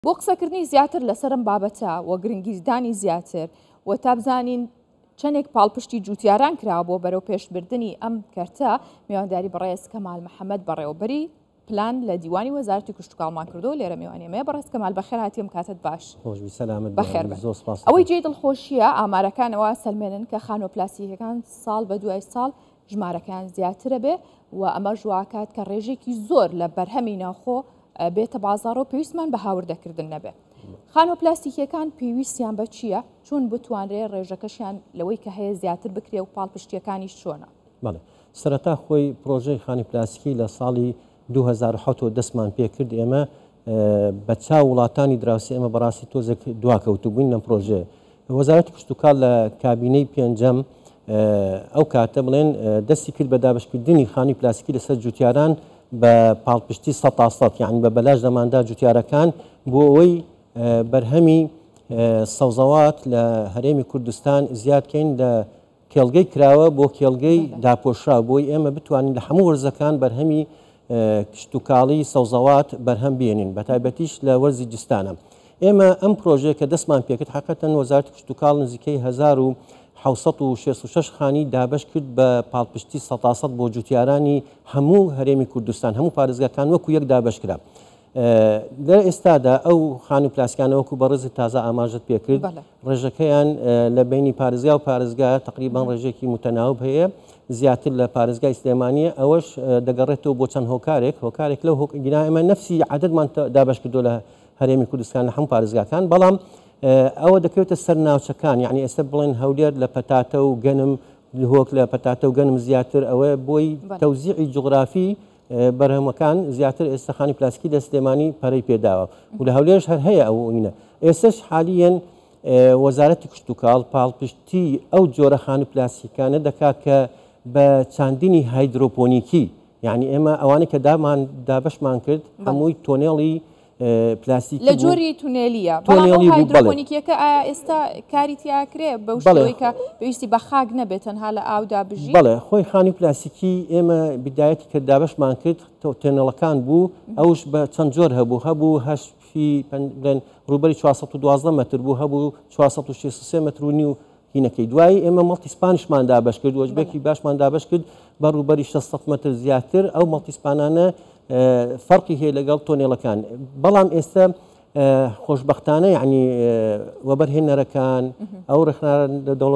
بۆ قسەکردنی زیاتر لەسەرم بابەتە و گرنگیدانی زیاتر و تا بزانین چەندێک پاڵپشتی جوتیاران کراوە بۆ بەرەو پێشبردننی ئەم کەرتە میوانداری بەڕێز کەمال محەممەد بەڕێوەبەری پلان لە دیوانی وەزارەتی کشتتوکاڵمان کردو لێرە میوانێمەیە بەڕێز کەمال بەخێر هاتیێم کاتت باش بەخێر ئەوەی جێ دڵخۆشیە ئامارەکانەوە سەلمێنن کە خانۆپلاسیەکان ساڵ بە دوای ساڵ ژمارەکان زیاترە بێ و ئەمە ژواکات کە ڕێژێکی زۆر لە بەرهەمی ناوخۆ بێتە بازار و پێویستمان بە هاوردەکردن نەبێ. خانۆپلاستیکیەکان پێویستیان بە چییە؟ چون بتوانرێ ڕێژەکەشیان لەوەی کە هەیە زیاتر بکرێ و پاڵپشتیەکانیش چۆنە؟ بەڵێ سەرەتا خۆی پرۆژەی خانی پلاستیکی لە ساڵی 2007 دەستمان پێ کرد ئێمە بە چاو وڵاتانی دراوسی ئێمە بەڕاستی تۆزێک دواکەوتو بووین لەم پرۆژێ. وەزارەتی کشتتوکاڵ لە کابینەی پێنجەم ئەو کاتە بڵێن دەستی کرد بە دابشکردنی خانی پلاستیکی لەسەر جوتیاران بە پاڵپشتی 100% یعنی بە بەلاش دەماندا جوتیارەکان بۆ ئەوەی بەرهەمی سەوزەوات لە هەرێمی کوردستان زیادکەین لە کێڵگەی کراوە بۆ کێڵگەی داپۆشرا بۆی ئێمە بتوانین لە هەموو وەرزەکان بەرهەمی کشتتوکاڵی سەوزەوات بەرهەم بێنین بە تایبەتیش لە وەرزی جستانە. ئێمە ئەم پرۆژەیە کە دەستمان پێکرد حقیقەتەن وەزارەتی کشتتوکاڵ نزیکەی 1666 خانی دابش کرد بە پاڵپشتی 100% بۆ جوتیارانی هەموو هەرێمی کوردستان هەموو پارێزگاکان وەکو یەک دابش کرا. لە ئێستادا ئەو خانی پلاسیکانە وەکو بەڕێزی تازە ئاماژت پێکرد ڕێژەکەیان لە بینی پارێزگا و پارێزگا تقریبان ڕێژێکی متەناوب هەیە زیاتر لە پارێزگای سلێمانیە ئەوەش دەگەڕێتەوە بۆ چەند هۆکارێک لەو هۆکگینا ئێمە نەفسی عەدەدمان دابش کردو لە هەرێمی کوردستان لە هەموو پارێزگاکان بەڵام ئەوە دەکەوێتە سەر ناوچەکان یعنی ئێستا بڵێن هەولێر لە پەتاتە و گەنم هۆک لە پەتاتە و گەنم زیاتر ئەوە بۆی تەوزیعی جوغرافی بەرهەمەکان زیاتر ئێستا خانی پلاستیکی لە سلێمانی پەرەی پێداوە و لە هەولێرش هەر هەیە ئەو ئینە. ئێستاش حالیەن وەزارەتی کشتتوکاڵ پاڵپشتی ئەو جۆرە خانی پلاستیکانە دەکات کە بە چاندنی هایدرۆپۆنیکی یعنی ئێمە ئەوانەی کە دابشمان کرد هەمووی تۆنێڵی پلاستیکی لە جۆری تونێلیە بەڵام هایدرۆپۆنیکیەکە ئایا ئێستا کاری تیاکرێ بەو شێوەیە کە پێویستی بە خاک نەبێت تەنها لە ئاودا بژی؟ بەڵێ خۆی خانی پلاستیکی ئێمە بیدایەتی کە دابشمان کرد تۆنێڵەکان بوو ئەوش بە چەند جۆر هەبوو هەشفی ڕوبەری 412 متر بوو هەبوو 463 متر و نیو هینەکەی دوایی ئێمە مەڵتیسپانیشمان دابش کرد وەجبێکی باشمان دابش کرد بە ڕوبەری 600 متر زیاتر ئەو مەڵتیسپانانە فەرقی هەیە لەگەڵ تۆنێڵەکان بەڵام ئێستا خۆشببختانە یعنی وەبەرهێنەرەکان ئەو ڕێکخراوە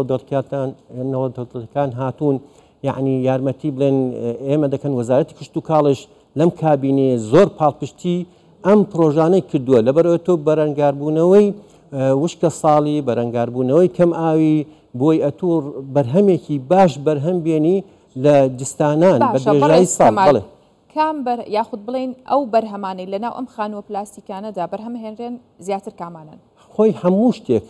دەوڵەتەکان هاتوون یعنی یارمەتی بڵێن ئێمە دەکەن وەزارەتی کشتتوکاڵش لەم کابینێ زۆر پاڵپشتی ئەم پرۆژانەی کردووە لەبەرەوە تۆ بەرەنگاربوونەوەی وشکە ساڵی بەرەنگاربوونەوەی کەم ئاوی بۆی ئەتوور بەرهەمێکی باش بەرهەم بێنی لە جستانان بە درێژایی ساڵ بڵێ کام یاخود بڵین ئەو بەرهەمانەی لەناو ئەم خانووە پلاستیکانەدا بەرهەم هێنرێن زیاتر کامانن خۆی هەموو شتێک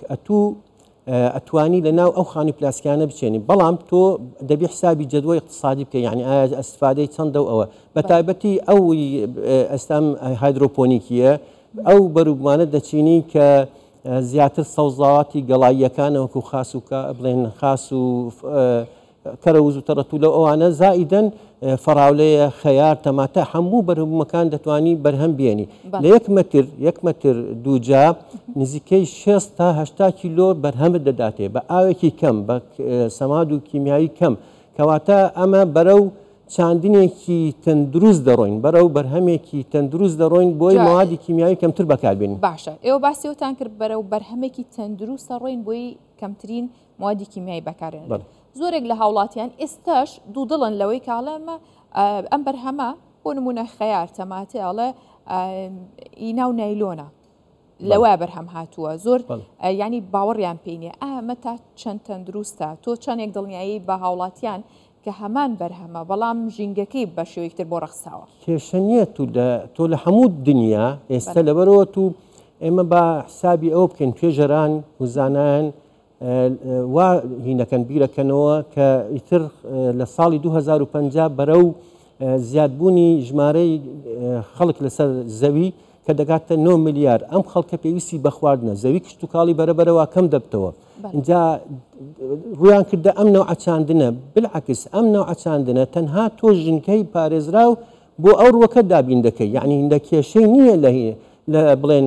ئەتوانی لەناو ئەو خانی پلاستیکانە بچێنی بەڵام تۆ دەبی حسابی جدوای اقتصادی بکە یعنی ئایا ئەستفادەی چەندە و ئەوە بە تایبەتی ئەو ئەستام هایدرۆپۆنیکیە ئەو بەروبمانە دەچینی کە زیاتر سەوزاواتی گەڵاییەکانە وەکو خاس و بڵێن خاس و کەرەوز و تەڕەتو لەو ئەوانە زائیدەن فەراولەیە خەیار تەماتە هەموو بەرهەمەکان دەتوانی بەرهەم بێنی لە یەک مەتر دووجا نزیکەی 6 تا 80 کیلۆ بەرهەمت دەداتێ بە ئاوێکی کەم بە سەماد و کیمیایی کەم کەواتە ئەمە بەرەو چاندنێکی تەندروست دەڕۆین بەرەو بەرهەمێکی تەندروست دەڕۆین بۆی موادی کیمیایی کەمتر بەکاربێنین. باشە ئێوە باسیەوەتان کرد بەرەو بەرهەمێکی تەندروست دەڕۆین بۆی کەمترین موادی کیمیایی بەکارێن. زۆرێک لە هاوڵاتیان ئێستاش دوودڵن لەوەی کاڵەمە ئەم بەرهەمە بۆ نمونە خەیار تەماتێڵە ئینا و نایلۆنە لەوە بەرهەم هاتووە زۆر ینی باوەڕیان پێینێ ئەمە تا چەند تەندروستە تۆ چەندێک دڵنیایی بە هاوڵاتیان کە هەمان بەرهەمە بەڵام ژینگەکەی بە شێوەیەکتر بۆ ڕەخساوە کێشەنیە تۆ لە هەموو دنیا ئێستا لەبەرەوە تو ئێمە بە حسابی ئەوە بکەین توێژەران وزانان وا هینەکەن بیرەکەنەوە کە ئیتر لە ساڵی 2050 بەرەو زیادبوونی ژمارەی خەڵک لەسەر زەوی کە دەگاتە 9 ملیار ئەم خەڵکە پێویستی بە خواردنە زەوی کشتتوکاڵی بەرەبەرەوە کەم دەبتەوە اینجا ڕویان کردە ئەم نەوعەچاندنە بالعکس ئەم نەوعەچاندنە تەنها تۆ ژنکەی پارێزراو بۆ ئەو ڕوەکە دابین دەکەی یعنی هەندە کێشەی نییە لە بڵێن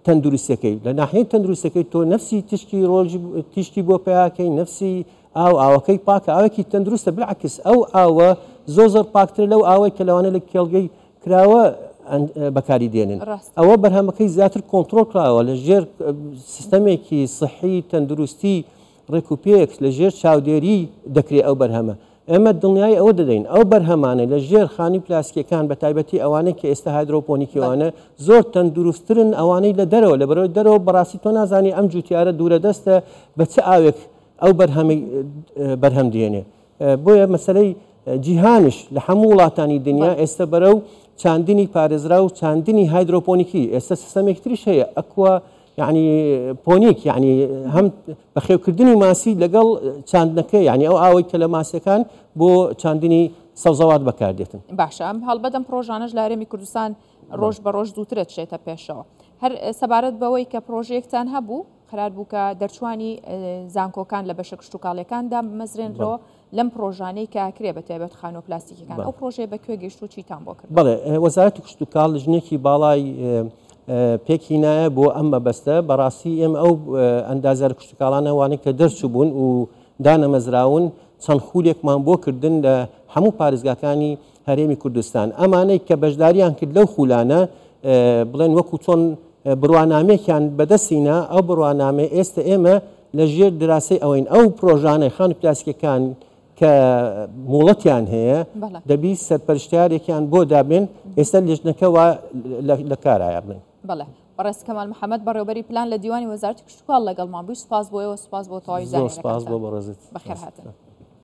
تەندروستەکەی لە ناحەیە تەندروستەکەی تۆ نفسی تشکی ڕۆژی تیشتی بۆ پیاکەی نفسی ئاوەکەی پاکە ئاوێکی تەندروستە بالعکس ئەو ئاوە زۆر پاکتر لەو ئاوەی کە لەوانە لە کێڵگەی کراوە بەکاری دێنن ئەوە بەرهەمەکەی زیاتر کۆنتترۆل کراوە لە ژێر سیستەمێکی صحی تەندروستی ڕێکوپێک لە ژێر چاودێری دەکرێت ئەو بەرهەمە ئێمە دڵنیای ئەوە دەدەین ئەو بەرهەمانە لە ژێر خانی پلاسکیەکان بە تایبەتی ئەوانەی کە ئێستا هایدرۆپۆنیکیوانە زۆر تەندروستترن ئەوانەی لە دەرەوە لە بەرەوەی دەرەوە بەڕاستی تۆ نازانی ئەم جوتیارە دوورە دەستە بە چه ئاوێک ئەو بەرهەمی بەرهەم دێنێ بۆیە مەسلەی جیهانش لە هەموو وڵاتانی دنیا ئێستا بەرەو چاندنی پارێزرا و چاندنی هایدرۆپۆنیکی ئێستا سیستەمێکتریش هەیە ئەکوا یعنی پۆنیک یعنی هەم بەخێوکردنی ماسی لەگەڵ چاندنەکە یعنی ئەو ئاوەی کە لە ماسیەکان بۆ چاندنی سەوزەوات بەکاردێتن باشە ئەم هەڵبەتەم پرۆژانەش لە هەرێمی کوردستان ڕۆژ بە ڕۆژ دووترە چێتە پێشەوە هەر سەبارەت بەوەی کە پرۆژەیەکتان هەبوو قرار بوو کە دەرچوانی زانکۆکان لە بەشە کشتتوکاڵەکاندا مەزرێنرەوە لەم پرۆژانەی کە کرێ بە تایبەت خانۆ پلاستیکەکان ئەو پرۆژەیە بەکوێ گەیشت و چیتان بۆ کرد بەڵێ وەزارەتی کشتتوکاڵ ژنێکی باڵای پێکی نایە بۆ ئەم مەبەستە بەڕاستی ئێمە ئەو ئەندازەر کشتتوکاڵانە وانەی کە دەرچوو بوون و دانەمەزراون چەند خولێکمان بۆ کردن لە هەموو پارێزگاکانی هەرێمی کوردستان ئەمانەی کە بەشداریان کرد لەو خولانە بڵێن وەکو چۆن بڕوانامێکیان بەدەستینە ئەو بڕوانامێ ئێستا ئێمە لە ژێر دراسی ئەوەین ئەو پرۆژانەی خانی پلاسکیەکان کە موڵەتیان هەیە دەبی سەرپەرشتیارێکیان بۆ دابێن ئێستا لێژنەکەەوە لە کارایە بڵێن بەڵێ بەڕێز کەمال محەممەد بەڕێوبەری پلان لە دیوانی وەزارەتی کشتتوکاڵ لەگەڵمان بووی سوپاس بۆەوە سوپاس بۆ تەواوی زانینەکان سپاس بۆ بەڕێزت بەخێر هاتن